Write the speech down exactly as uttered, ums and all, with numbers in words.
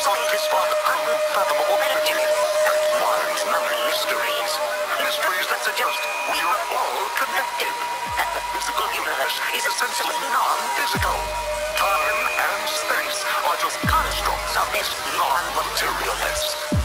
scientists find unfathomable energy and minds numbing mysteries. Mysteries that suggest we are all connected. And the physical universe is essentially non-physical. Time and space are just constructs of this non-materialness.